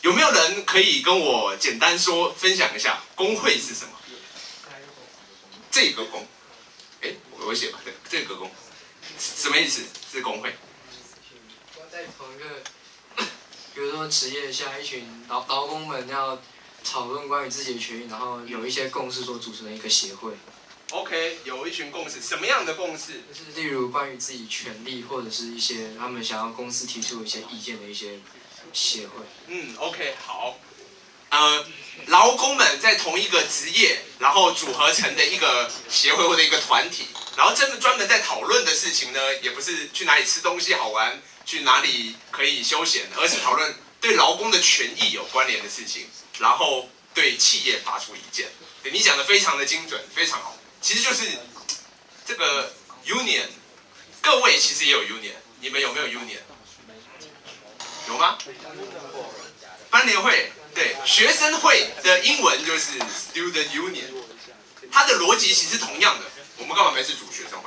有没有人可以跟我简单分享一下工会是什么？这个工，我写吧，这个工，什么意思？是工会？ 在同一个，比如说职业下，一群劳工们要讨论关于自己的权益，然后有一些共识所组成的一个协会。 OK， 有一群共识，什么样的共识？ 就是例如关于自己权利，或者是一些他们想要公司提出一些意见的一些协会。 OK， 好。劳工们在同一个职业，然后组合成的一个协会或者一个团体，然后专门在讨论的事情呢，也不是去哪里吃东西好玩，去哪里可以休闲，而是讨论对劳工的权益有关联的事情，然后对企业发出意见。对，你讲的非常的精准，非常好。其实就是这个 union， 各位其实也有 union， 你们有没有 union？ 有吗？班联会。对，学生会的英文就是 student union， 它的逻辑其实同样的。我们干嘛没事组学生会？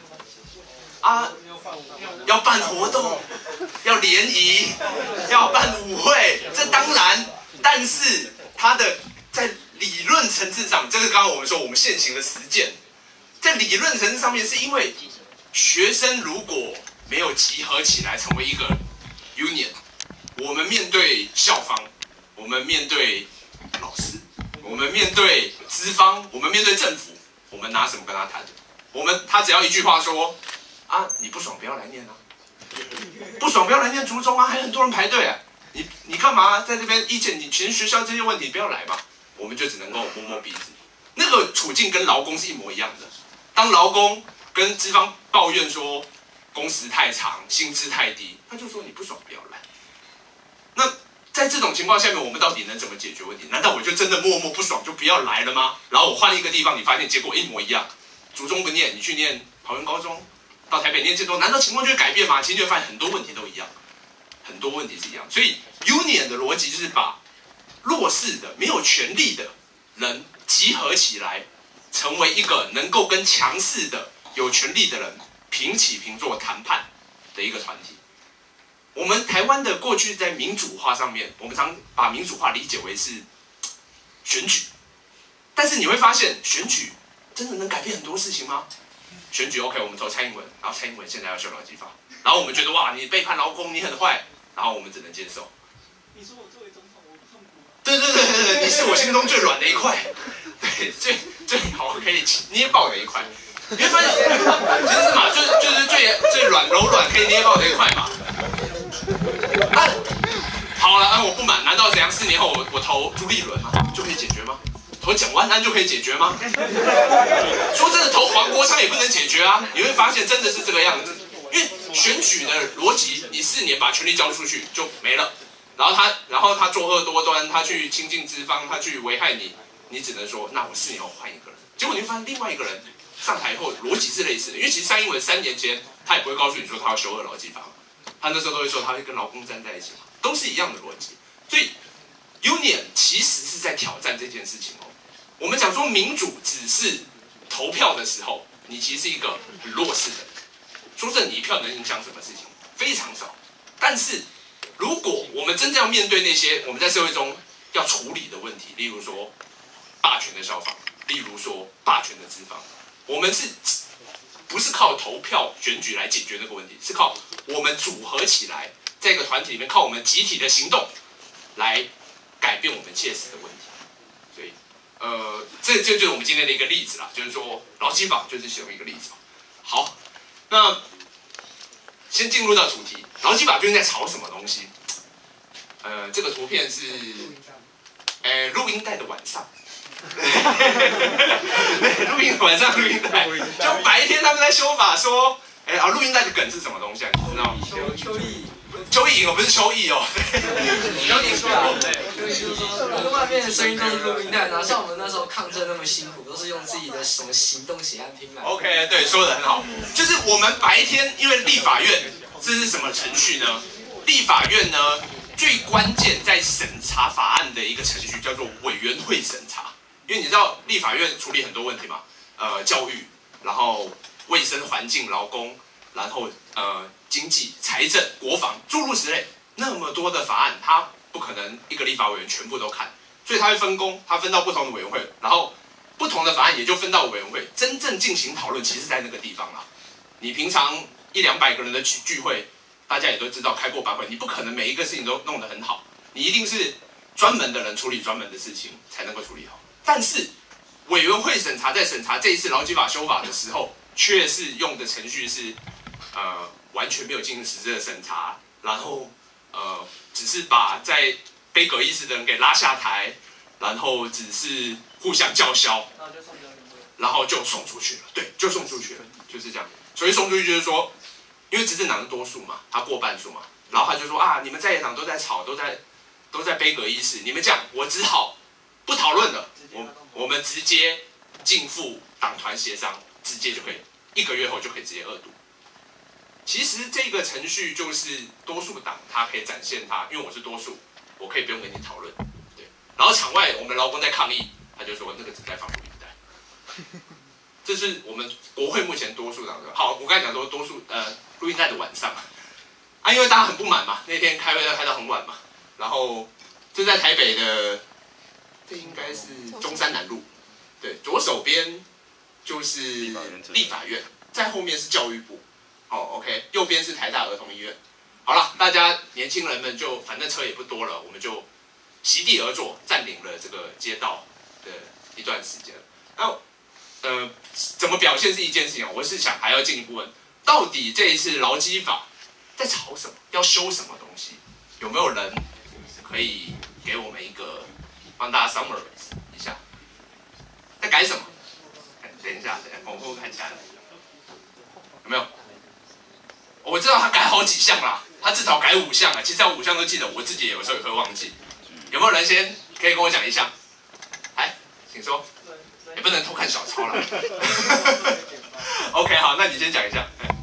要办活动，要联谊，要办舞会，这当然。但是它的在理论层次上，这是刚刚我们说我们现行的实践，在理论层次上面，是因为学生如果没有集合起来成为一个 union， 我们面对校方。我们面对老师，我们面对资方，我们面对政府，我们拿什么跟他谈？他只要一句话说你不爽不要来念不爽不要来念竹中还很多人排队你干嘛在这边意见？你全学校这些问题不要来嘛，我们就只能够摸摸鼻子。那个处境跟劳工是一模一样的。当劳工跟资方抱怨说工时太长，薪资太低，他就说你不爽不要来。那在这种情况下面，我们到底能怎么解决问题？难道我就真的默默不爽就不要来了吗？然后我换一个地方，你发现结果一模一样，竹中不念，你去念桃园高中，到台北念建中，难道情况就会改变吗？其实你会发现很多问题都一样，很多问题是一样。所以 union 的逻辑就是把弱势的、没有权利的人集合起来，成为一个能够跟强势的、有权利的人平起平坐谈判的一个团体。我们台湾的过去在民主化上面，我们常把民主化理解为是选举，但是你会发现选举真的能改变很多事情吗？选举 OK， 我们投蔡英文，然后蔡英文现在要修劳基法，然后我们觉得哇，你背叛劳工，你很坏，然后我们只能接受。 你说我作为总统，我痛苦。 对，你是我心中最软的一块，对，最好可以捏爆的一块。你会发现，其实是嘛，就是最柔软可以捏爆的一块嘛。好了，我不满，难道怎样？4年后我投朱立伦吗？就可以解决吗？投蒋万安就可以解决吗？说真的，投黄国昌也不能解决啊！你会发现真的是这个样子，因为选举的逻辑，你4年把权力交出去就没了，然后他作恶多端，他去亲近资方，他去危害你，你只能说那我4年后换一个人。结果你会发现另外一个人上台后逻辑是类似的，因为其实蔡英文3年前他也不会告诉你说他要修恶劳基法。他那时候都会说他会跟劳工站在一起嘛，都是一样的逻辑。所以 union 其实是在挑战这件事情哦。我们讲说民主只是投票的时候，你其实是一个很弱势的人。说真的，你一票能影响什么事情？非常少。但是如果我们真正要面对那些我们在社会中要处理的问题，例如说霸权的消防，例如说霸权的资方，我们不是靠投票选举来解决这个问题，是靠我们组合起来，在一个团体里面，靠我们集体的行动来改变我们切实的问题。所以，这就是我们今天的一个例子啦，就是说劳基法就是其中一个例子。好，那先进入到主题，劳基法究竟在吵什么东西？这个图片是，录音带的晚上。晚上录音带，就白天他们在修法说，录音带的梗是什么东西啊？你知道吗？邱意莹不是邱意哦， 邱意说，对，就是说外面的声音都是录音带，哪像我们那时候抗争那么辛苦，都是用自己的什么行动写案拼来。 OK， 对，说得很好，就是我们白天因为立法院这是什么程序呢？立法院呢最关键在审查法案的一个程序叫做委员会审查。因为你知道立法院处理很多问题嘛，教育，然后卫生环境、劳工，然后经济、财政、国防，诸如此类，那么多的法案，它不可能一个立法委员全部都看，所以他会分工，他分到不同的委员会，然后不同的法案也就分到委员会，真正进行讨论，其实在那个地方啦。你平常100-200个人的聚会，大家也都知道开过班会，你不可能每一个事情都弄得很好，你一定是专门的人处理专门的事情才能够处理好。但是委员会审查在审查这一次劳基法修法的时候，却是用的程序是完全没有进行实质的审查，然后只是把在背阁议事的人给拉下台，然后只是互相叫嚣，然后就送出去了。对，就送出去了，就是这样。所以送出去就是说，因为执政党是多数嘛，他过半数嘛，然后他就说啊，你们在野党都在吵，都在背阁议事，你们这样，我只好不讨论了，我们直接逕付党团协商，直接就可以1个月后就可以直接2读。其实这个程序就是多数党他可以展现他，因为我是多数，我可以不用跟你讨论，对。然后场外我们劳工在抗议，他就说那个只在放录音带。这是我们国会目前多数党的。好，我刚才讲说多数录音带的晚上啊，因为大家很不满嘛，那天开会要开到很晚嘛，然后这在台北的，这应该是中山南路，对，左手边就是立法院，在后面是教育部。哦 ，OK， 右边是台大儿童医院。好了，大家年轻人们就反正车也不多了，我们就席地而坐，占领了这个街道的一段时间。那怎么表现是一件事情，我是想还要进一步问，到底这一次劳基法在吵什么？要修什么东西？有没有人可以给我们一个帮大家 summarize 一下？在改什么？等一下，我看起来有没有？我知道他改好几项啦，他至少改5项啊。其实5项都记得，我自己有时候也会忘记。有没有人先可以跟我讲一项？来，请说。也不能偷看小抄啦。OK， 好，那你先讲一下。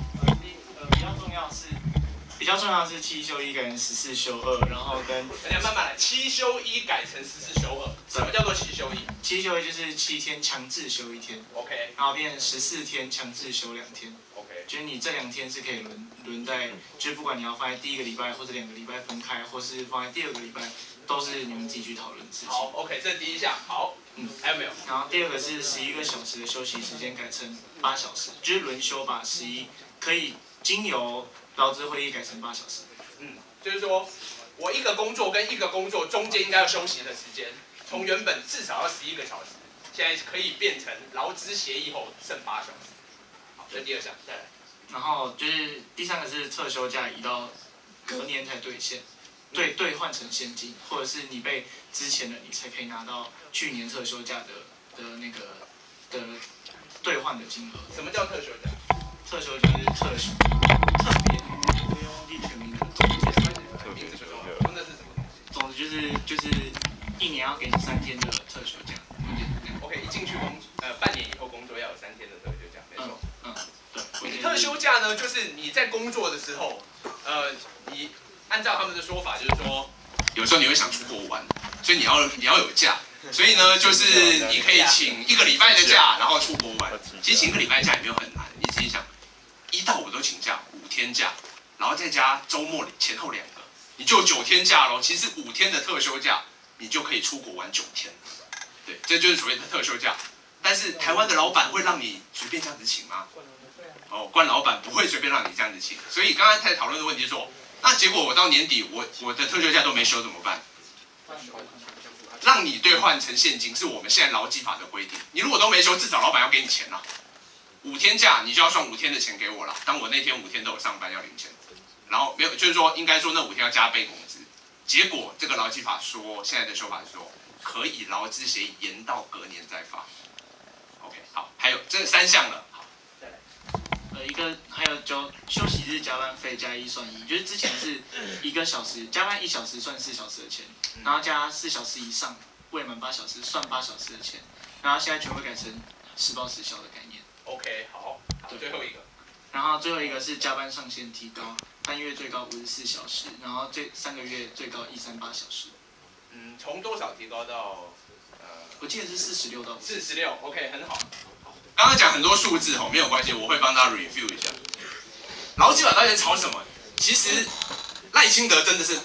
比较重要的是7休1改成14休2，然后跟大家慢慢来，7休1改成14休2，什么叫做7休1？7 休1就是7天强制休1天 ，OK， 然后变成14天强制休2天 ，OK， 就是你这2天是可以轮在，就是不管你要放在第1个礼拜或者2个礼拜分开，或是放在第2个礼拜，都是你们自己去讨论的事情。 好 ，OK， 这是第一项，好，还有没有？ 然后第2个是11个小时的休息时间改成8小时，就是轮休把11可以经由劳资会议改成8小时。 就是说我一个工作跟一个工作中间应该要休息的时间，从原本至少要11个小时，现在可以变成劳资协议后剩8小时。好，这是第2项，再来。 然后就是第3个是特休假移到隔年才兑现，兑换成现金，或者是你被之前的你才可以拿到去年特休假的那个的兑换的金额。 什么叫特休假？ 特休假就是特别，我忘记全名了。 那是什么东西？ 总之就是1年要给你3天的特休假。 OK， 一进去半年以后工作要有3天的特休假，没错。 对。 特休假呢，就是你在工作的时候，你按照他们的说法，就是说，有时候你会想出国玩，所以你要有假，所以呢，就是你可以请1个礼拜的假，然后出国玩。其实请1个礼拜假也没有很难，你自己想，1到5都请假，5天假，然后再加周末前后2个，你就9天假咯。其实5天的特休假，你就可以出国玩9天。对，这就是所谓的特休假。但是台湾的老板会让你随便这样子请吗？官老板不会随便让你这样子请。所以刚刚在讨论的问题是说，那结果我到年底我的特休假都没休怎么办？让你兑换成现金是我们现在劳基法的规定。你如果都没休，至少老板要给你钱啦。5天假你就要算5天的钱给我啦。当我那天5天都有上班要领钱，然后没有就是说应该说那5天要加倍工资。结果这个劳基法说现在的说法是说可以劳资协议延到隔年再发。OK， 好，还有这3项了。 一个还有就休息日加班费加1算1，就是之前是1个小时加班1小时算4小时的钱，然后加4小时以上未满8小时算8小时的钱，然后现在全部改成实报实销的概念。 OK， 好，最后一个。 然后最后一个是加班上限提高，半月最高54小时，然后3个月最高138小时。 从多少提高到？ 我记得是46到 46。OK， 很好。刚刚讲很多数字没有关系，我会帮大家 review 一下。劳基法到底在吵什么？其实赖清德真的是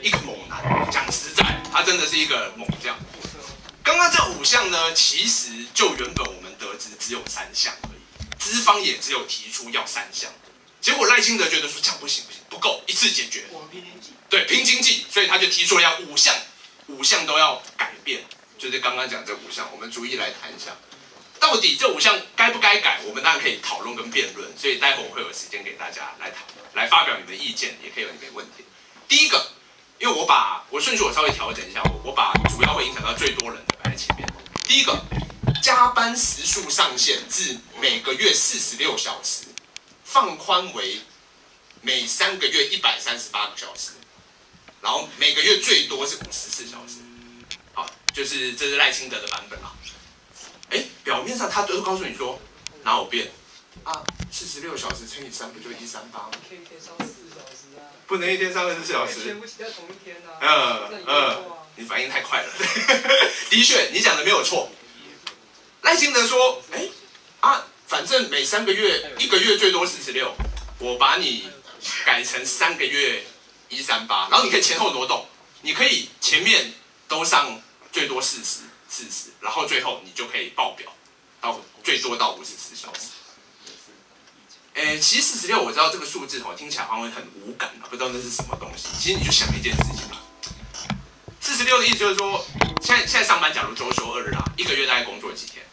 一个猛男。讲实在，他真的是一个猛将。刚刚这5项呢，其实就原本我们得知只有3项而已，资方也只有提出要3项，结果赖清德觉得说这样不行，不够，一次解决。对，拼经济，所以他就提出了要5项，5项都要改变，就是刚刚讲这5项，我们逐一来谈一下。到底这5项该不该改？我们当然可以讨论跟辩论，所以待会我会有时间给大家来讨论，来发表你们的意见，也可以有你们的问题。第一个，因为我顺序稍微调整一下，我把主要会影响到最多人的摆在前面。第一个，加班时数上限至每个月46小时，放宽为每3个月138个小时，然后每个月最多是54小时。好，这是赖清德的版本啦。表面上他都告诉你说哪有变啊，46小时乘以3不就138吗？ 可以一天上4小时啊。 不能一天上24小时。 全部挤在同一天啊。 你反应太快了。的确，你讲的没有错。赖清德说，反正每3个月1个月最多46，我把你改成3个月138，然后你可以前后挪动，你可以前面都上最多40，然后最后你就可以报表到最多到54小时。其实46我知道这个数字听起来好像很无感啊，不知道那是什么东西。其实你就想一件事情啊，46的意思就是说，现在上班假如周休2日啊，1个月大概工作几天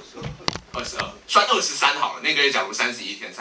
？22，算23好了。那个月假如31天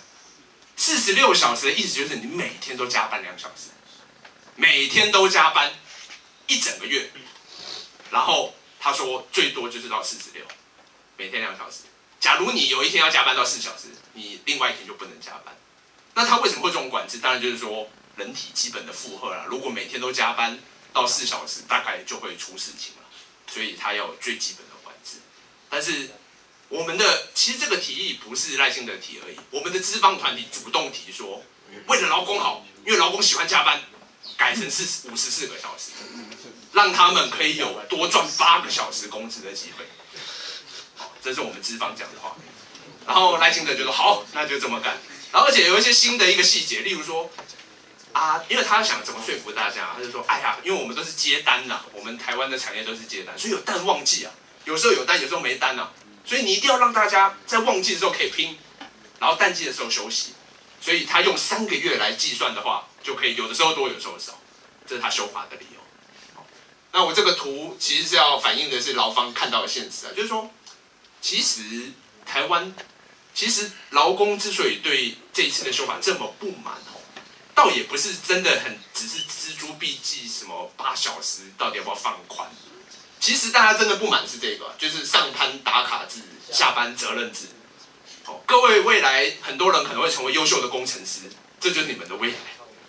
，323，46小时的意思就是你每天都加班2小时，每天都加班1整个月，然后他说最多就是到46，每天2小时。假如你有一天要加班到4小时，你另外一天就不能加班。那他为什么会这种管制？当然就是说人体基本的负荷啦。如果每天都加班到4小时，大概就会出事情了。所以他要有最基本的管制。但是其实这个提议不是赖清德提而已，我们的资方团体主动提说，为了劳工好，因为劳工喜欢加班，改成54个小时，让他们可以有多赚8个小时工资的机会。这是我们资方讲的话。然后赖清德就说好，那就这么干。然后而且有一些新的一个细节，例如说因为他想怎么说服大家，他就说因为我们都是接单呐，我们台湾的产业都是接单，所以有淡旺季啊，有时候有单，有时候没单啊，所以你一定要让大家在旺季的时候可以拼，然后淡季的时候休息。所以他用3个月来计算的话，就可以有的时候多，有时候少，这是他修法的理由。那我这个图其实是要反映的是劳方看到的现实啊，就是说，其实台湾，劳工之所以对这一次的修法这么不满倒也不是真的只是锱铢必较什么8小时到底要不要放宽。其实大家真的不满是这个，就是上班打卡制、下班责任制。各位未来很多人可能会成为优秀的工程师，这就是你们的未来。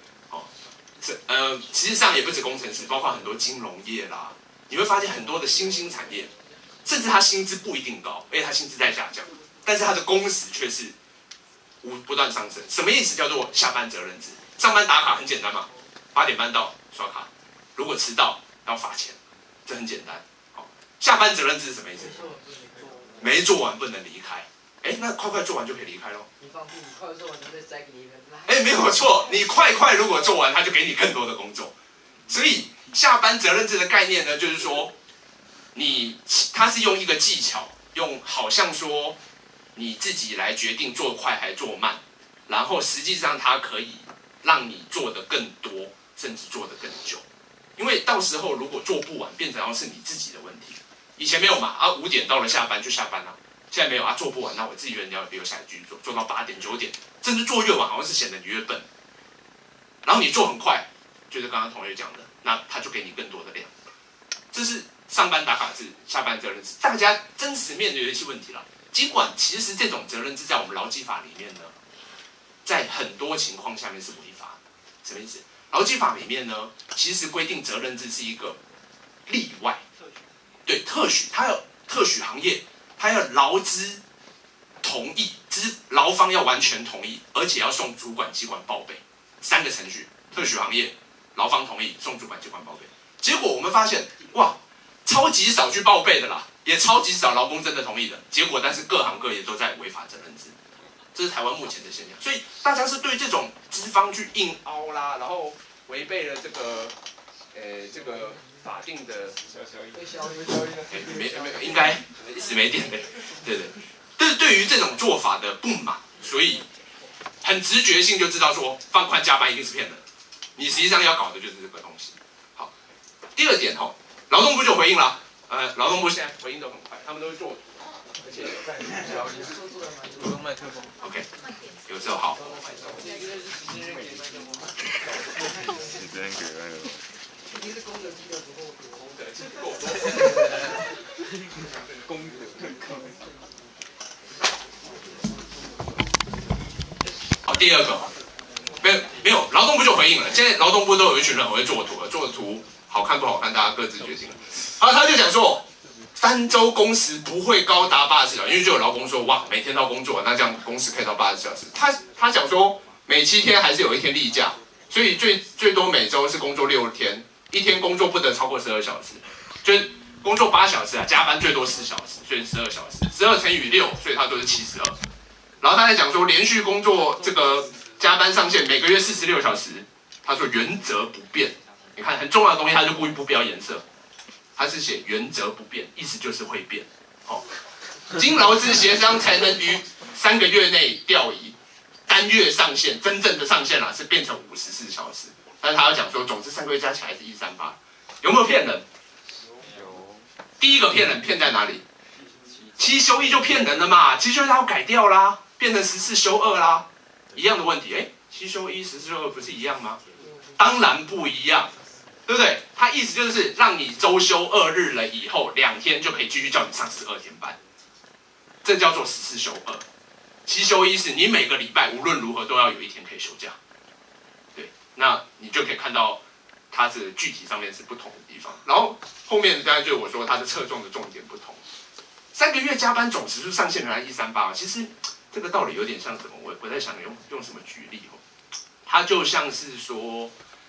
其实上也不止工程师，包括很多金融业啦，你会发现很多的新兴产业，甚至他薪资不一定高，而且他薪资在下降，但是他的工时却是不断上升。什么意思？叫做下班责任制。上班打卡很简单嘛，8点半到刷卡，如果迟到要罚钱，这很简单。下班责任制是什么意思？没做完不能离开。那快做完就可以离开咯。 你放屁，你快做完就再塞给你一个。 没有错，你快如果做完，他就给你更多的工作。所以下班责任制的概念呢，就是说，他是用一个技巧，好像说你自己来决定做快还做慢，然后实际上它可以让你做得更多，甚至做得更久。因为到时候如果做不完，变成是你自己的问题。以前没有嘛，5点到了下班就下班了。现在没有做不完，那我自己原要留下来继续做到8点9点，甚至做越晚好像是显得你越笨。然后你做很快，就是刚刚同学讲的，那他就给你更多的量。这是上班打卡制、下班责任制，大家真实面对的一些问题了。尽管其实这种责任制在我们劳基法里面呢，在很多情况下面是违法的。什么意思？劳基法里面呢，其实规定责任制是一个例外，对，特许，它有特许行业。他要劳资同意，劳方要完全同意，而且要送主管机关报备，3个程序：特许行业、劳方同意、送主管机关报备。结果我们发现，哇，超级少去报备的啦，也超级少劳工真的同意的。结果，但是各行各业都在违法责任制，这是台湾目前的现象。所以大家是对这种资方去硬凹啦，然后违背了这个法定的没应该一直没电的，对。但是对于这种做法的不满，所以很直觉性就知道说放宽加班一定是骗人。你实际上要搞的就是这个东西。好，第二点哈，劳动部就回应了。劳动部现在回应都很快，他们都会做，而且用麦克风。 OK， 有时候好。 你这边给那个。 一定是功德积德不够多。 功德积够多。功德。好，第二个，没有，劳动部就回应了。现在劳动部都有一群人很会做图了，做的图好看不好看，大家各自决定了。然后他就讲说，3周工时不会高达84小时，因为就有劳工说，哇，每天都工作，那这样工时可以到80小时。他讲说，每7天还是有1天例假，所以最多每周是工作6天，1天工作不得超过12小时，就是工作8小时啊，加班最多4小时，所以12小时，12乘以6，所以他就是72。然后他在讲说，连续工作这个加班上限每个月46小时，他说原则不变。你看很重要的东西，他就故意不标颜色，他是写原则不变，意思就是会变。哦，经劳资协商才能于3个月内调移，单月上限真正的上限啦是变成54小时，但是他要讲说，总之3个月加起来是138，有没有骗人？有。第一个骗人骗在哪里？7休1就骗人了嘛，7休1他要改掉啦，变成14休2啦，一样的问题。7休1、14休2不是一样吗？当然不一样。对不对？他意思就是让你周休2日了以后，2天就可以继续叫你上12天班，这叫做14休2。7休1是你每个礼拜无论如何都要有1天可以休假。对，那你就可以看到它是具体上面是不同的地方。然后后面当然就是我说它的侧重的重点不同。3个月加班总时数上限原来138，其实这个道理有点像什么？我在想用什么举例哦？它就像是说，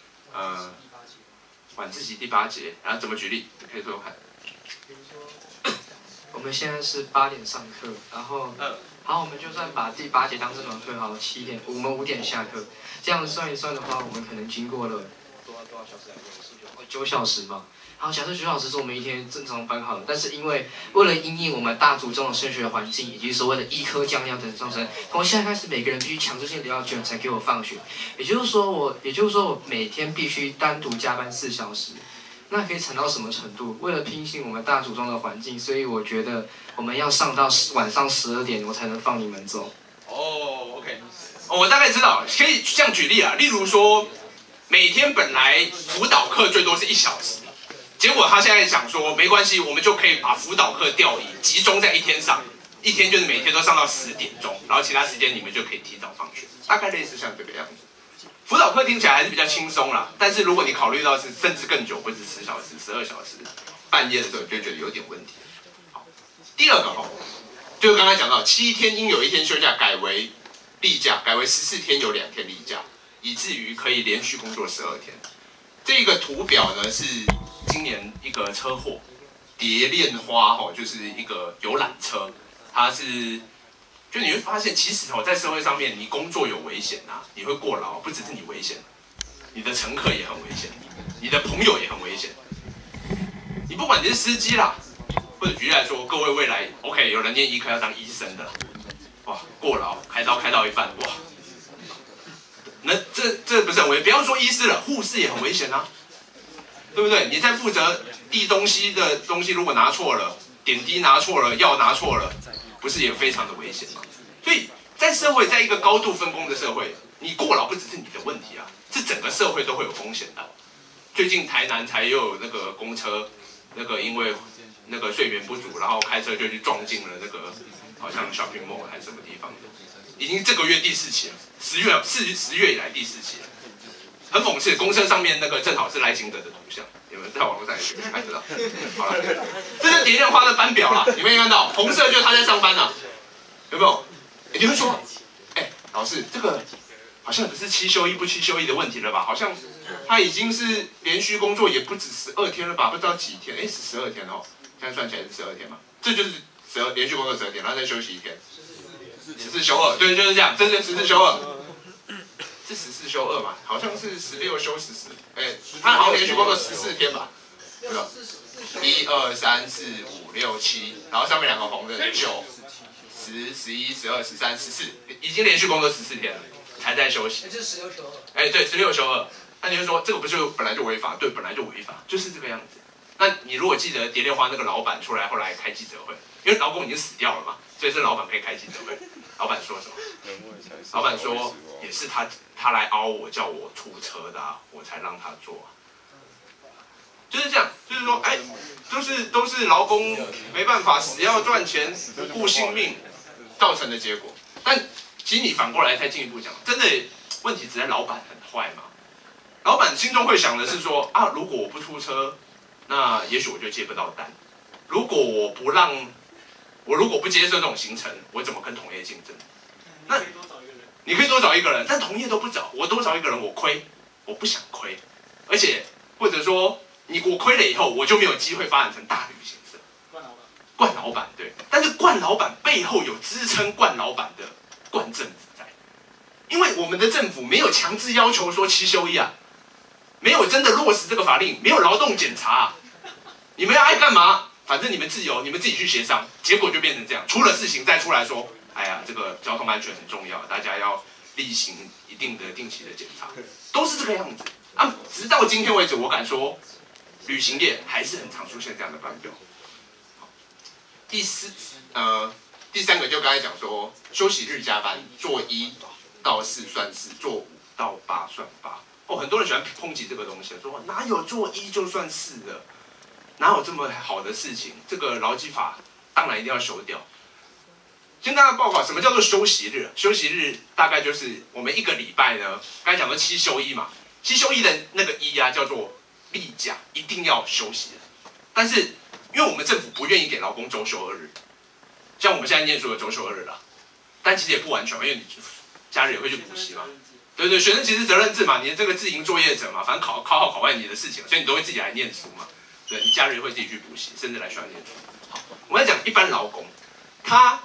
晚自习第8节，然后怎么举例？你可以说说看。 比如说，我们现在是8点上课，然后，好，我们就算把第8节当这门课好了，7点，我们5点下课，这样算一算的话，我们可能经过了多少小时来？9小时嘛。好，假设9小时是我们1天正常班好了，但是因为为了因应我们大族中的升学环境以及所谓的医科降量等上升，从现在开始每个人必须强制性的要卷才给我放学，也就是说我每天必须单独加班4小时，那可以惨到什么程度？为了拼尽我们大族中的环境，所以我觉得我们要上到晚上12点，我才能放你们走。 哦 ，OK， 我大概知道，可以这样举例啊，例如说，每天本来辅导课最多是1小时。结果他现在想说，没关系，我们就可以把辅导课调移，集中在1天上，1天就是每天都上到10点钟，然后其他时间你们就可以提早放学，大概类似像这个样子。辅导课听起来还是比较轻松啦，但是如果你考虑到是甚至更久，或者是10小时、12小时，半夜的时候你就觉得有点问题。好，第二个就是刚才讲到7天应有1天休假改为例假，改为14天有2天例假，以至于可以连续工作12天。这个图表呢是今年一个车祸，蝶恋花就是一个游览车，它是，就你会发现，其实在社会上面，你工作有危险啊，你会过劳，不只是你危险，你的乘客也很危险，你的朋友也很危险。你不管你是司机啦，或者举例来说，各位未来 OK 有人念医科要当医生的，哇，过劳开刀开到一半，哇。那这不是很危险？不要说医师了，护士也很危险啊，对不对？你在负责递东西的东西，如果拿错了，点滴拿错了，药拿错了，不是也非常的危险吗？所以在社会，在一个高度分工的社会，你过劳不只是你的问题啊，是整个社会都会有风险的。最近台南才又有那个公车，因为那个睡眠不足，然后开车就去撞进了那个好像shopping mall还是什么地方的。已经这个月第4起了，10月以来第4起了，很讽刺。公车上面那个正好是赖清德的图像，你们在网络上也可以看得到。好了，这是蝶恋花的班表啦，有没有看到？红色就是他在上班啦，有没有？你会说，老师，这个好像不是7休1不7休1的问题了吧？好像他已经是连续工作也不止12天了吧？不知道几天？是12天哦，现在算起来是12天嘛？这就是连续工作12天，然后再休息1天。14休2，对，就是这样，真正14休2。 是14休2嘛，好像是16休14，他好像连续工作14天吧，对吧？1、2、3、4、5、6、7，然后上面2个红的9、10、11、12、13、14，已经连续工作14天了，才在休息。 就是16休 2。对，16休2。那你就说这个不就本来就违法？对，本来就违法，就是这个样子。那你如果记得蝶恋花那个老板出来后来开记者会，因为劳工已经死掉了嘛，所以这老板可以开记者会。老板说什么？老板说也是他来凹我，叫我出车的、我才让他做、就是这样，就是说，都是劳工没办法，死要赚钱，不顾性命造成的结果。但其实你反过来再进一步讲，真的问题只在老板很坏吗？老板心中会想的是说如果我不出车，那也许我就接不到单。如果我如果不接受这种行程，我怎么跟同业竞争？那你可以多找一个人，但同业都不找，我多找一个人我亏，我不想亏，而且或者说我亏了以后，我就没有机会发展成大旅行社。冠老板对，但是冠老板背后有支撑冠老板的冠政府在，因为我们的政府没有强制要求说7休1没有真的落实这个法令，没有劳动检查你们要爱干嘛？反正你们自由，你们自己去协商，结果就变成这样。出了事情再出来说，哎呀，这个交通安全很重要，大家要例行一定的定期的检查，都是这个样子直到今天为止，我敢说，旅行业还是很常出现这样的班表。第三个就刚才讲说，休息日加班，做1到4算4，做5到8算8。很多人喜欢抨击这个东西，说哪有做1就算4的？哪有这么好的事情？这个劳基法当然一定要修掉。先跟大家报告，什么叫做休息日？休息日大概就是我们一个礼拜呢，刚才讲到7休1嘛，7休1的那个1叫做例假，一定要休息的。但是因为我们政府不愿意给劳工周休2日，像我们现在念书的周休2日了，但其实也不完全，因为你假日也会去补习嘛。对，学生其实责任制嘛，你这个自营作业者嘛，反正考好考坏你的事情，所以你都会自己来念书嘛。对，你假日会自己去补习，甚至来学校念书。好，我们来讲一般劳工，他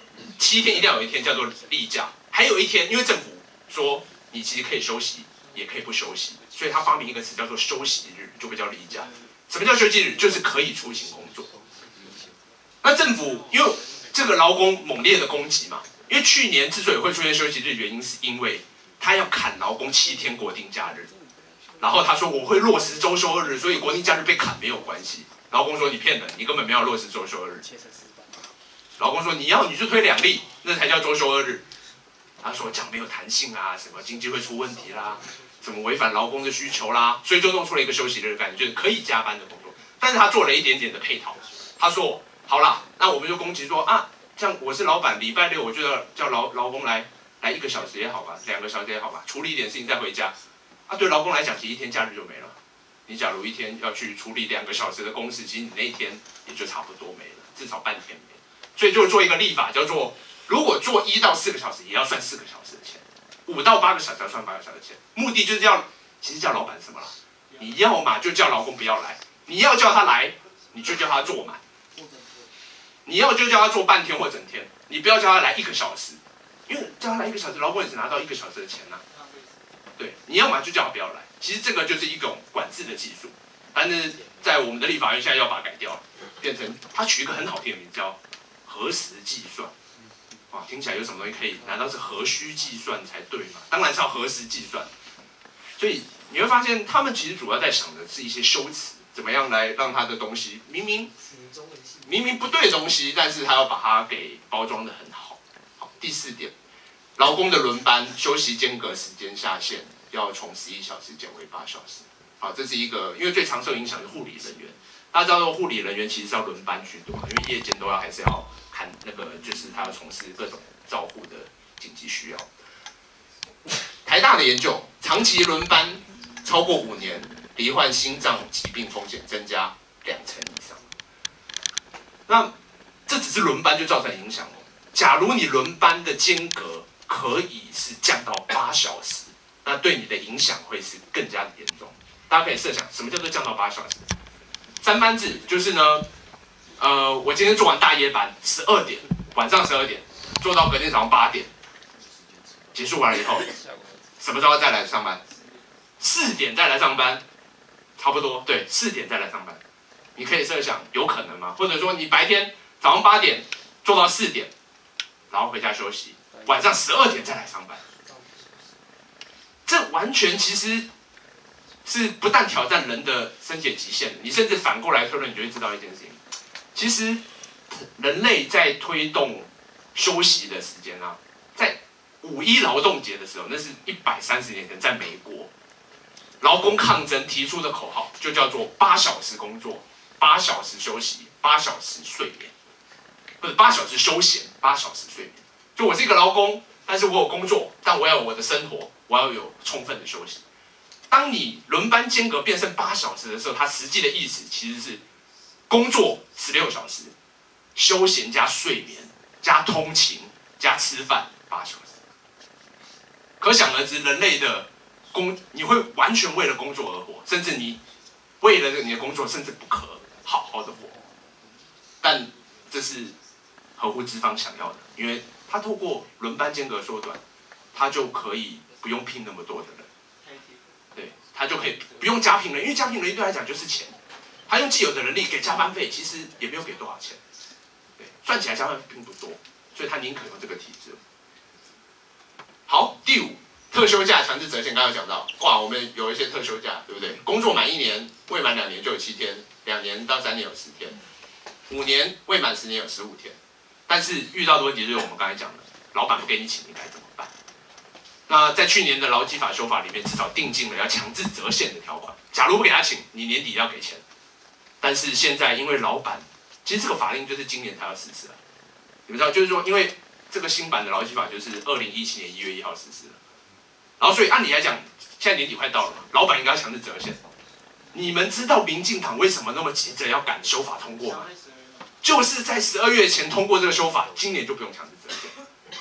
7天一定要有1天叫做例假，还有1天，因为政府说你其实可以休息，也可以不休息，所以他发明一个词叫做休息日，就不叫例假。什么叫休息日？就是可以出行工作。那政府因为这个劳工猛烈的攻击嘛，因为去年之所以会出现休息日，原因是因为他要砍劳工7天国定假日。然后他说我会落实周休2日，所以国定假日被砍没有关系。劳工说你骗人，你根本没有落实周休2日。劳工说你就推2例，那才叫周休2日。他说这样没有弹性什么经济会出问题啦，什么违反劳工的需求啦，所以就弄出了一个休息日的概念，就是可以加班的工作。但是他做了一点点的配套，他说好啦，那我们就攻击说像我是老板，礼拜6我就要叫劳工来1个小时也好吧，2个小时也好吧，处理一点事情再回家。对劳工来讲，其实1天假日就没了。你假如1天要去处理2个小时的公事，其实你那一天也就差不多没了，至少半天没了。所以就做一个立法，叫做如果做1到4个小时，也要算4个小时的钱；5到8个小时要算8个小时的钱。目的就是其实叫老板什么了？你要嘛就叫劳工不要来，你要叫他来，你就叫他做满；你要就叫他做半天或整天，你不要叫他来1个小时，因为叫他来1个小时，劳工也只拿到1个小时的钱对，你要嘛就叫他不要来。其实这个就是一种管制的技术，但是在我们的立法院现在要把它改掉，变成它取一个很好听的名字叫核实计算。听起来有什么东西可以？难道是核虚计算才对吗？当然是要核实计算。所以你会发现，他们其实主要在想的是一些修辞，怎么样来让他的东西明明不对的东西，但是他要把它给包装得很好。好，第4点。劳工的轮班休息间隔时间下限要从11小时减为8小时。好，这是一个，因为最常受影响的护理人员，大家知道护理人员其实是要轮班居多，因为夜间都要还是要看就是他要从事各种照护的紧急需要。台大的研究，长期轮班超过5年，罹患心脏疾病风险增加2成以上。那这只是轮班就造成影响假如你轮班的间隔可以是降到8小时，那对你的影响会是更加的严重。大家可以设想，什么叫做降到8小时？3班制就是呢，我今天做完大夜班12点，晚上12点做到隔天早上8点，结束完了以后什么时候再来上班？4点再来上班，差不多，对，4点再来上班。你可以设想，有可能吗？或者说你白天早上8点做到4点，然后回家休息，晚上12点再来上班。这完全其实是不但挑战人的身体极限，你甚至反过来推论，你就会知道一件事情：其实人类在推动休息的时间啊，在5·1劳动节的时候，那是130年前，在美国劳工抗争提出的口号就叫做8小时工作，8小时休息，8小时睡眠，或者8小时休闲，8小时睡眠。就我是一个劳工，但是我有工作，但我要有我的生活，我要有充分的休息。当你轮班间隔变成8小时的时候，它实际的意思其实是工作16小时，休闲加睡眠加通勤加吃饭8小时。可想而知，人类的你会完全为了工作而活，甚至你为了你的工作，甚至不可好好的活。但这是合乎资方想要的，因为他透过轮班间隔缩短，他就可以不用聘那么多的人，对，他就可以不用加聘人，因为加聘人对他来讲就是钱，他用既有的人力给加班费，其实也没有给多少钱，对，算起来加班费并不多，所以他宁可用这个体制。好，第5。特休假强制折现，刚刚有讲到，哇，我们有一些特休假，对不对？工作满1年，未满2年就有7天，2年到3年有10天，5年未满10年有15天。但是遇到的问题就是我们刚才讲的，老板不给你请，你该怎么办？那在去年的劳基法修法里面，至少定进了要强制折现的条款。假如不给他请，你年底要给钱。但是现在因为老板，其实这个法令就是今年才要实施了，你们知道，就是说因为这个新版的劳基法就是2017年1月1号实施了。然后，所以按理来讲，现在年底快到了嘛，老板应该要强制折现。你们知道民进党为什么那么急着要赶修法通过吗？就是在12月前通过这个修法，今年就不用强制折现。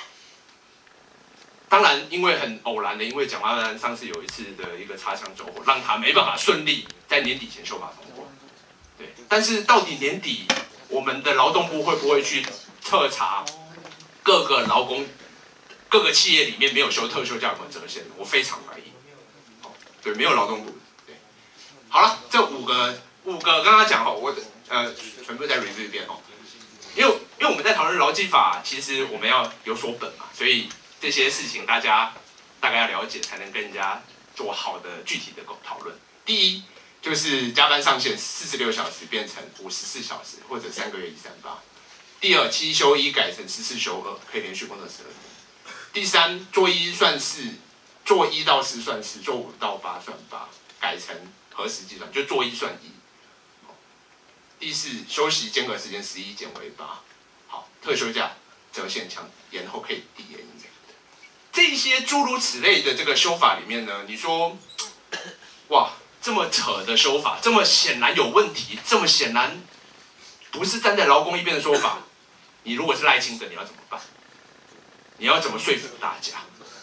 当然，因为很偶然的，因为蒋万安上次有一次的一个擦枪走火，让他没办法顺利在年底前修法通过。对，但是到底年底我们的劳动部会不会去彻查各个企业里面没有休特休假有没有折现？我非常怀疑。对，没有劳动部。对，好了，这5个刚刚讲我全部再 review 一遍哦。因为我们在讨论劳基法，其实我们要有所本嘛，所以这些事情大家大概要了解，才能跟人家做好的具体的讨论。第一就是加班上限46小时变成54小时，或者3个月138。第2，7休1改成14休2，可以连续工作12天。第3，做1算4，做1到4算4，做5到8算8，改成核实计算，就做1算1。第4，休息间隔时间11减为8。好，特休假折现强延后可以递延1年。这些诸如此类的这个修法里面呢，你说，哇，这么扯的修法，这么显然有问题，这么显然不是站在劳工一边的说法，你如果是赖清德，你要怎么办？你要怎么说服大家？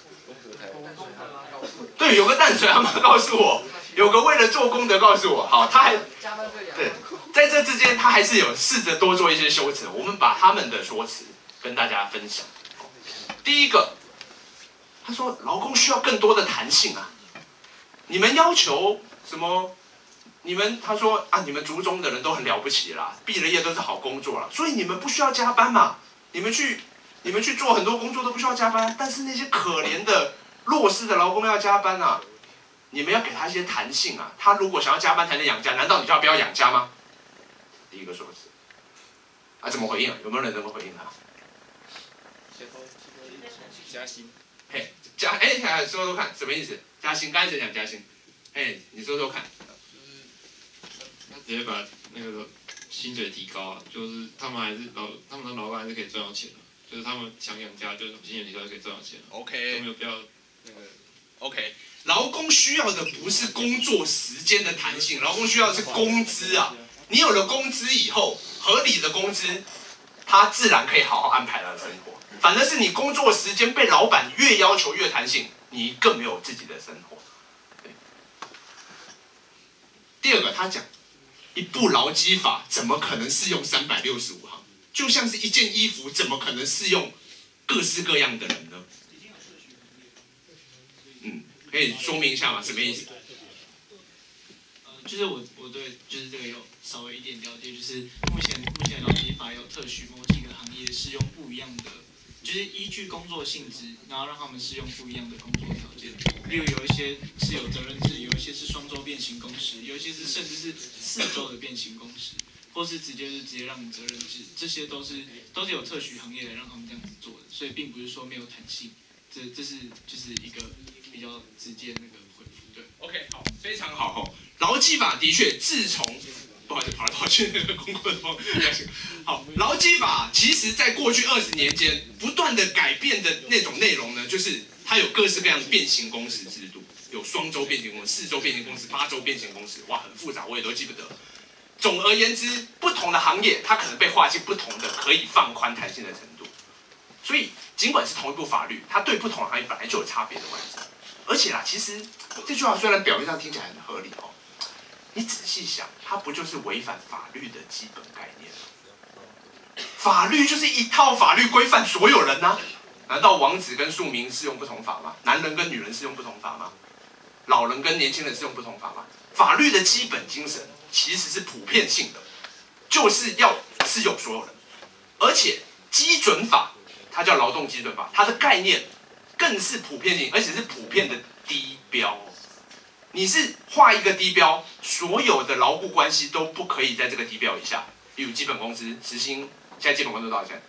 对，有个淡水阿妈告诉我，有个为了做功德告诉我，好，他还对，在这之间他还是有试着多做一些修辞，我们把他们的说辞跟大家分享。第一个，他说劳工需要更多的弹性啊，你们要求什么？他说啊，你们族中的人都很了不起啦，毕了业都是好工作啦，所以你们不需要加班嘛，你们去做很多工作都不需要加班，但是那些可怜的弱势的劳工要加班啊，你们要给他一些弹性啊。他如果想要加班才能养家，难道你就要不要养家吗？第一个说辞啊，怎么回应啊？有没有人能够回应他？ 加薪。 嘿，说说看，什么意思？加薪，刚才谁讲加薪？嘿，你说说看。 他直接把那个薪水提高啊，就是他们的老板还是可以赚到钱的，就是他们想养家，就是薪水提高就可以赚到钱。 OK， 都没有必要那个。 OK， 劳工需要的不是工作时间的弹性，劳工需要的是工资啊。你有了工资以后，合理的工资，他自然可以好好安排他的生活。反而是你工作时间被老板越要求越弹性，你更没有自己的生活。第二个，他讲一部劳基法怎么可能适用365行？就像是一件衣服，怎么可能适用各式各样的人呢？ 以说明一下吗？什么意思？ 就是我对就是这个有稍微一点了解，就是目前劳基法有特许某几个行业适用不一样的，就是依据工作性质，然后让他们适用不一样的工作条件。例如有一些是有责任制，有一些是双周变形工时，有一些是甚至是4周的变形工时，或是直接让你责任制，这些都是有特许行业来让他们这样子做的，所以并不是说没有弹性，这是就是一个比较直接那个回复。对 ，OK， 好，非常好哦。劳基法的确，自从不好意思跑来跑去那个公共的风，好，劳基法其实在过去20年间不断的改变的那种内容呢，就是它有各式各样的变形工时制度，有双周变形工时、4周变形工时、8周变形工时，哇，很复杂，我也都记不得。总而言之，不同的行业它可能被划进不同的可以放宽弹性的程度，所以尽管是同一部法律，它对不同的行业本来就有差别的关系。而且啦，其实这句话虽然表面上听起来很合理哦，你仔细想，它不就是违反法律的基本概念吗？法律就是一套法律规范所有人呐、难道王子跟庶民适用不同法吗？男人跟女人适用不同法吗？老人跟年轻人适用不同法吗？法律的基本精神其实是普遍性的，就是要适用所有人。而且基准法，它叫劳动基准法，它的概念更是普遍性，而且是普遍的低标。你是画一个低标，所有的劳雇关系都不可以在这个低标以下。例如基本工资、时薪，现在基本工资多少钱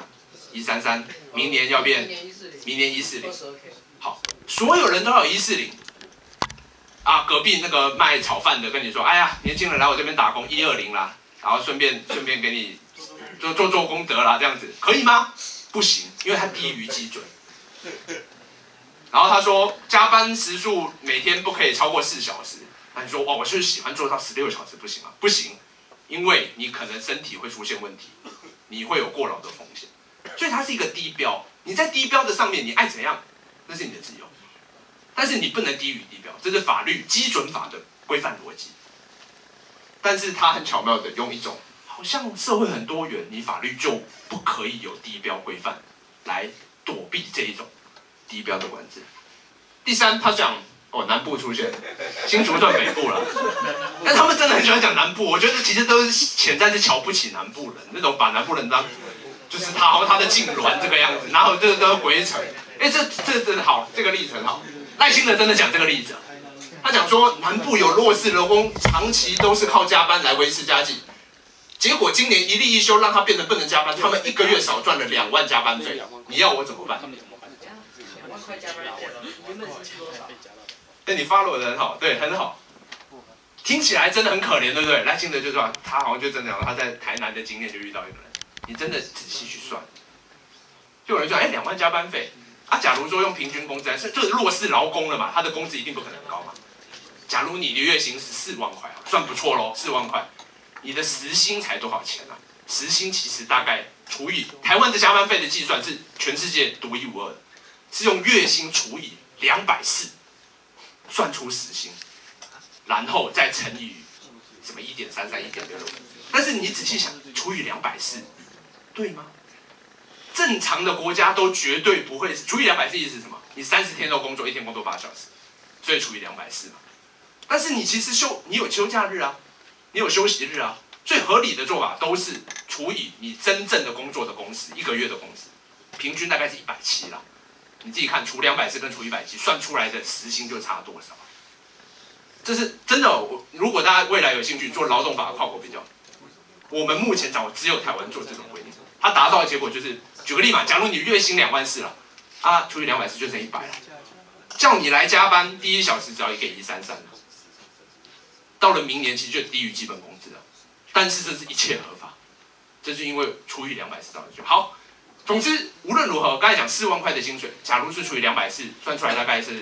？133，明年要变，明年140。好，所有人都要有140。啊，隔壁那个卖炒饭的跟你说，哎呀，年轻人来我这边打工120啦，然后顺便给你做功德啦，这样子可以吗？不行，因为它低于基准。然后他说加班时数每天不可以超过4小时。那你说哇，我就是喜欢做到16小时，不行吗？不行，因为你可能身体会出现问题，你会有过劳的风险。所以它是一个低标，你在低标的上面，你爱怎样，那是你的自由。但是你不能低于低标，这是法律基准法的规范逻辑。但是他很巧妙的用一种好像社会很多元，你法律就不可以有低标规范来躲避这一种低标的管制。第三，他讲南部出现，新竹算北部了，但他们真的很喜欢讲南部，我觉得其实都是潜在是瞧不起南部人，那种把南部人当就是他的痉挛这个样子，然后这个鬼扯，这真的好，这个例子很好。赖清德真的讲这个例子，他讲说南部有弱势劳工长期都是靠加班来维持家计，结果今年一例一休让他变得不能加班，他们1个月少赚了2万加班费，你要我怎么办？2万块加班费，原本是多少？对，你 follow 的很好，对，很好，听起来真的很可怜，对不对？赖清德就说他好像就真的他在台南的经验就遇到一个人，你真的仔细去算，就有人说2万加班费。假如说用平均工资，就是弱势劳工了嘛，他的工资一定不可能高嘛。假如你的月薪是4万块，算不错咯，4万块，你的时薪才多少钱啊？时薪其实大概除以台湾的加班费的计算是全世界独一无二的，是用月薪除以240，算出时薪，然后再乘以什么1.33、1.66。但是你仔细想，除以240，对吗？正常的国家都绝对不会除以240，意思是什么？你30天都工作，1天工作8小时，所以除以240嘛。但是你其实你有休假日啊，你有休息日啊，最合理的做法都是除以你真正的工作的工时，1个月的工时，平均大概是170啦。你自己看，除240跟除170，算出来的时薪就差多少？这是真的。如果大家未来有兴趣做劳动法的跨国比较，我们目前掌握只有台湾做这种规定，它达到的结果就是。举个例嘛，假如你月薪24000了，除以240就剩100了，叫你来加班，第1小时只要给133了，到了明年其实就低于基本工资了，但是这是一切合法，这是因为除以240到的就好。总之无论如何，刚才讲4万块的薪水，假如是除以240，算出来大概是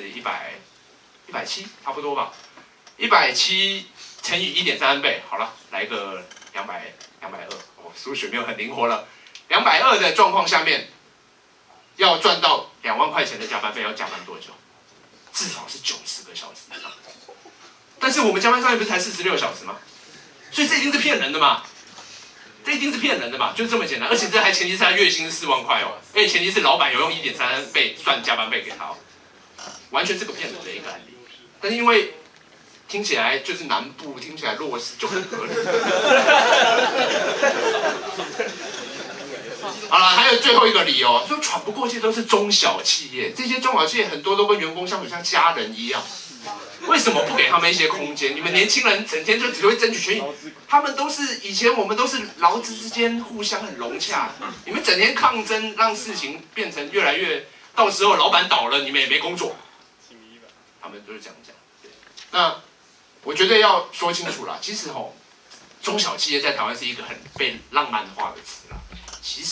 170，差不多吧，170乘以1.33倍，好了，来个220，数学没有很灵活了。220的状况下面，要赚到2万块钱的加班费，要加班多久？至少是90个小时以上。但是我们加班上限不是才46小时吗？所以这一定是骗人的嘛？就这么简单。而且这还前提是他月薪是4万块哦，而且前提是老板有用1.33倍算加班费给他哦。 完全是个骗人的一个案例。但是因为听起来就是南部，听起来弱势就很合理。好了，还有最后一个理由，说喘不过气都是中小企业，这些中小企业很多都跟员工相处像家人一样，为什么不给他们一些空间？你们年轻人整天就只会争取权益，他们都是以前我们都是劳资之间互相很融洽，你们整天抗争，让事情变成越来越，到时候老板倒了，你们也没工作。他们都是这样讲。那我觉得要说清楚啦，其实中小企业在台湾是一个很被浪漫化的词啦。其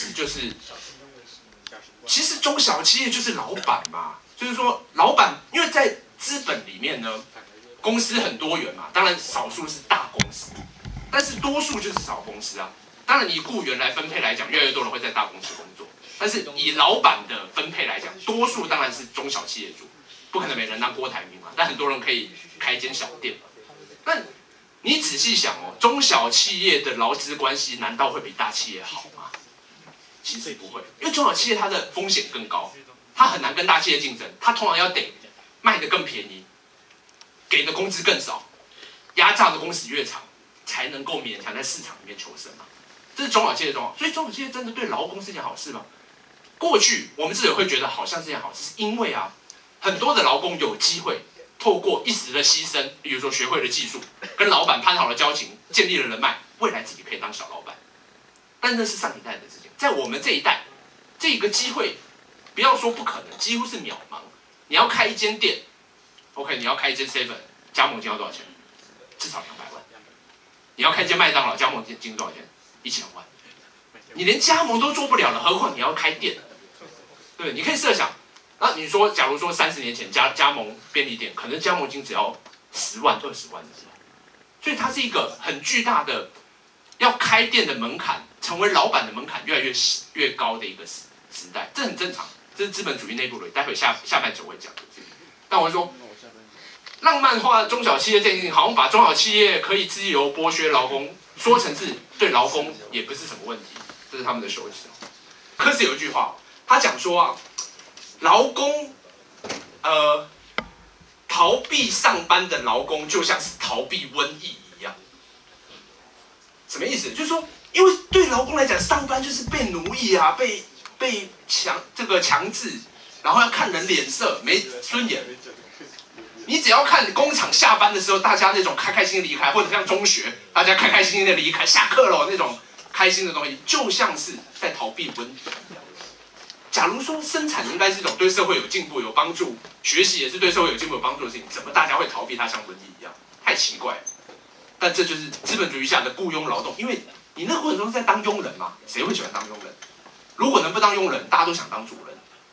实中小企业就是老板嘛，就是说老板，因为在资本里面呢，公司很多元嘛，当然少数是大公司，但是多数就是小公司啊。当然以雇员来分配来讲，越来越多人会在大公司工作，但是以老板的分配来讲，多数当然是中小企业主，不可能每个人当郭台铭嘛，但很多人可以开一间小店嘛。但你仔细想中小企业的劳资关系难道会比大企业好吗？其实不会，因为中小企业它的风险更高，它很难跟大企业竞争，它通常要得卖得更便宜，给的工资更少，压榨的工时越长，才能够勉强在市场里面求生嘛。这是中小企业的状况，所以中小企业真的对劳工是件好事吗？过去我们自己会觉得好像是件好事，是因为很多的劳工有机会透过一时的牺牲，比如说学会了技术，跟老板攀好了交情，建立了人脉，未来自己可以当小老板。但那是上一代的事情，在我们这一代，这个机会不要说不可能，几乎是渺茫。你要开一间店 ，OK， 你要开一间 7， 加盟金要多少钱？至少200万。你要开一间麦当劳，加盟金多少钱？1000万。你连加盟都做不了了，何况你要开店？对不对？你可以设想，那你说，假如说30年前加盟便利店，可能加盟金只要10万、20万的时候，所以它是一个很巨大的要开店的门槛，成为老板的门槛越来越高的一个时代，这很正常，这是资本主义内部的，待会下半集我会讲的。但我说，浪漫化中小企业这件事情，好像把中小企业可以自由剥削劳工，说成是对劳工也不是什么问题，这是他们的羞耻。柯斯有一句话，他讲说劳工，逃避上班的劳工就像是逃避瘟疫一样。什么意思？就是说，因为对劳工来讲，上班就是被奴役啊，被强制，然后要看人脸色，没尊严。你只要看工厂下班的时候，大家那种开开心心离开，或者像中学，大家开开心心的离开，下课了那种开心的东西，就像是在逃避瘟疫。假如说生产应该是一种对社会有进步、有帮助，学习也是对社会有进步、有帮助的事情，怎么大家会逃避它像瘟疫一样？太奇怪了。但这就是资本主义下的雇佣劳动，因为你那个过程中是在当佣人嘛，谁会喜欢当佣人？如果能不当佣人，大家都想当主人。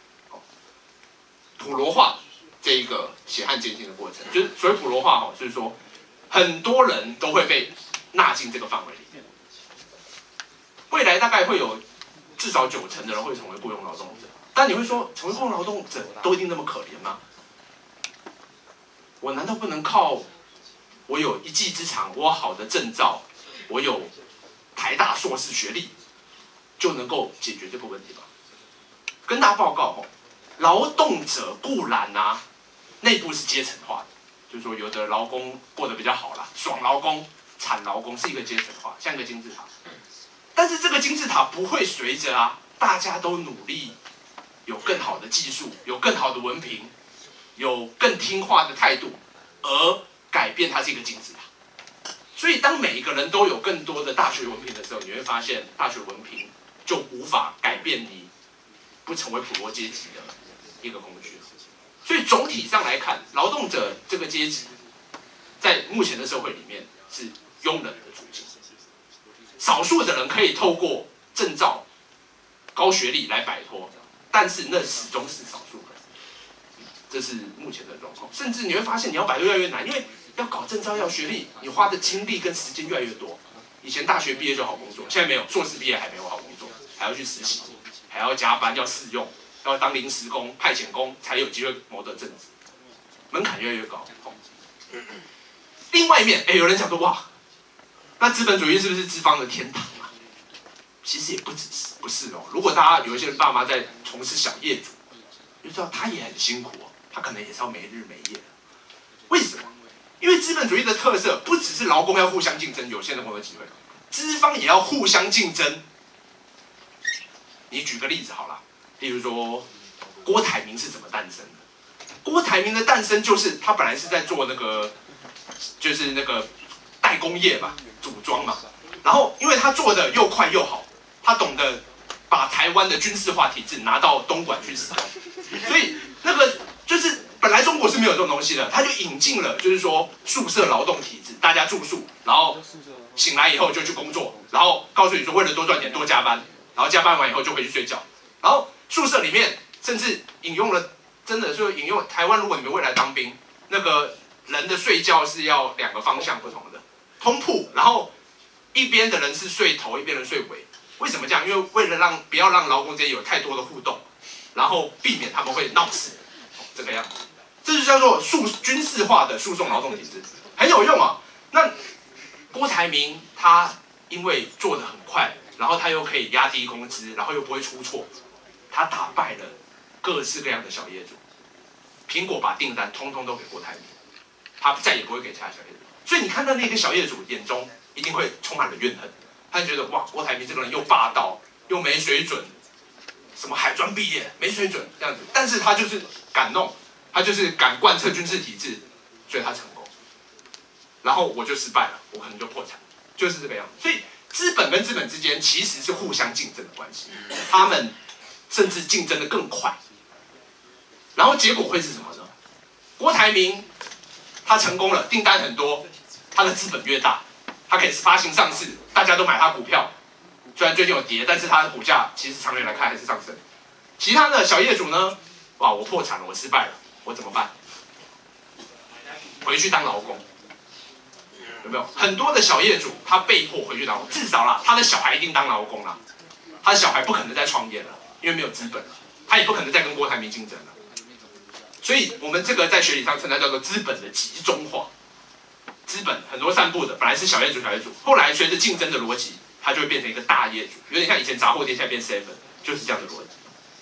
普罗化这一个血汗艰辛的过程，就是所谓普罗化就是说，很多人都会被纳进这个范围里面。未来大概会有至少90%的人会成为雇佣劳动者，但你会说，成为雇佣劳动者都一定那么可怜吗？我难道不能靠我有一技之长，我有好的证照，我有台大硕士学历，就能够解决这个问题吗？跟大家报告劳动者固然内部是阶层化的，就是说有的劳工过得比较好啦，爽劳工、惨劳工是一个阶层化，像一个金字塔。但是这个金字塔不会随着大家都努力，有更好的技术，有更好的文凭，有更听话的态度，而改变它是一个金字塔。所以当每一个人都有更多的大学文凭的时候，你会发现大学文凭就无法改变你不成为普罗阶级的一个工具。所以总体上来看，劳动者这个阶级在目前的社会里面是庸人的处境。少数的人可以透过证照、高学历来摆脱，但是那始终是少数人。这是目前的状况。甚至你会发现，你要摆脱越来越难，因为要搞证照、要学历，你花的精力跟时间越来越多。以前大学毕业就好工作，现在没有，硕士毕业还没有好工作，还要去实习，还要加班，要试用，要当临时工、派遣工，才有机会谋得正职，门槛越来越高。另外一面，有人讲说，哇，那资本主义是不是资方的天堂啊？其实也不是哦。如果大家有一些爸妈在从事小业主，就知道他也很辛苦哦， 他可能也是要没日没夜。为什么？因为资本主义的特色不只是劳工要互相竞争有限的工作机会，资方也要互相竞争。你举个例子好了，例如说郭台铭是怎么诞生的？郭台铭的诞生就是他本来是在做那个，就是那个代工业嘛，组装嘛。然后因为他做的又快又好，他懂得把台湾的军事化体制拿到东莞去使用，所以那个就是本来中国是没有这种东西的，他就引进了就是说宿舍劳动体制，大家住宿，然后醒来以后就去工作，然后告诉你说为了多赚钱多加班，然后加班完以后就回去睡觉，然后宿舍里面甚至引用了，真的就引用台湾，如果你们未来当兵，那个人的睡觉是要2个方向不同的通铺，然后一边的人是睡头，一边人睡尾。为什么这样？因为为了不要让劳工之间有太多的互动，然后避免他们会闹事，这个样子，这就叫做军事化的诉讼劳动体制，很有用啊。那郭台铭他因为做得很快，然后他又可以压低工资，然后又不会出错，他打败了各式各样的小业主。苹果把订单通通都给郭台铭，他再也不会给其他小业主。所以你看到那个小业主眼中一定会充满了怨恨。他就觉得哇，郭台铭这个人又霸道又没水准，什么海专毕业没水准这样子，但是他就是敢弄，他就是敢贯彻军事体制，所以他成功。然后我就失败了，我可能就破产，就是这个样子。所以资本跟资本之间其实是互相竞争的关系，他们甚至竞争的更快。然后结果会是什么呢？郭台铭他成功了，订单很多，他的资本越大，他可以发行上市。大家都买他股票，虽然最近有跌，但是他的股价其实长远来看还是上升。其他的小业主呢？哇，我破产了，我失败了，我怎么办？回去当劳工，有没有？很多的小业主他被迫回去当劳工，至少啦，他的小孩一定当劳工啦，他的小孩不可能再创业了，因为没有资本了，他也不可能再跟郭台铭竞争了。所以我们这个在学理上称它叫做资本的集中化。资本很多散布的，本来是小业主，后来随着竞争的逻辑，它就会变成一个大业主，有点像以前杂货店现在变 7， 就是这样的逻辑。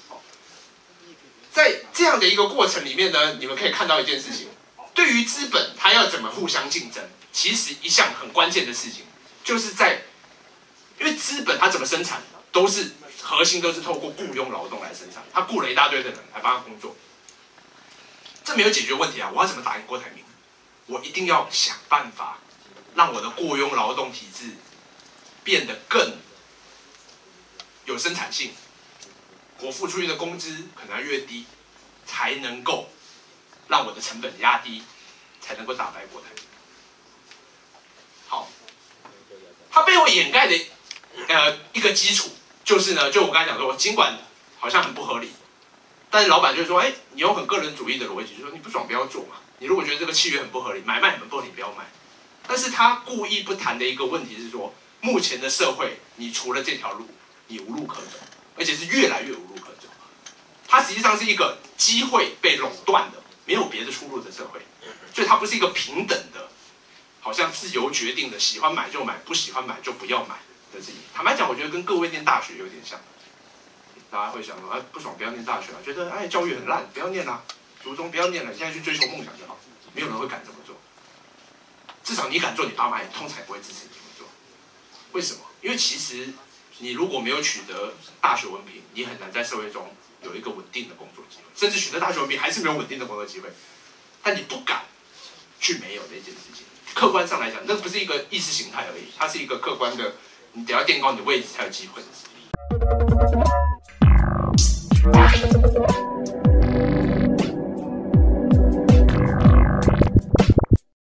在这样的一个过程里面呢，你们可以看到一件事情：对于资本，它要怎么互相竞争，其实一项很关键的事情，就是因为资本它怎么生产，核心都是透过雇佣劳动来生产，他雇了一大堆的人来帮他工作，这没有解决问题啊！我要怎么打赢郭台铭？我一定要想办法让我的雇佣劳动体制变得更有生产性，我付出去的工资可能要越低，才能够让我的成本压低，才能够打败郭台铭。好，它背后掩盖的一个基础就是呢，就我刚才讲说，尽管好像很不合理，但是老板就说，哎，你用很个人主义的逻辑，就说你不爽不要做嘛。你如果觉得这个契约很不合理，买卖很不合理，不要买。但是他故意不谈的一个问题是说，目前的社会，你除了这条路，你无路可走，而且是越来越无路可走。它实际上是一个机会被垄断的，没有别的出路的社会，所以它不是一个平等的，好像自由决定的，喜欢买就买，不喜欢买就不要买的事情。坦白讲，我觉得跟各位念大学有点像。大家会想说，哎，不爽不要念大学啊，觉得哎教育很烂，不要念啦。初中不要念了，现在去追求梦想就好。没有人会敢这么做，至少你敢做，你爸妈也通常也不会支持你这么做。为什么？因为其实你如果没有取得大学文凭，你很难在社会中有一个稳定的工作机会，甚至取得大学文凭还是没有稳定的工作机会。但你不敢去没有这件事情，客观上来讲，那不是一个意识形态而已，它是一个客观的，你得要垫高你的位置才有机会的事情。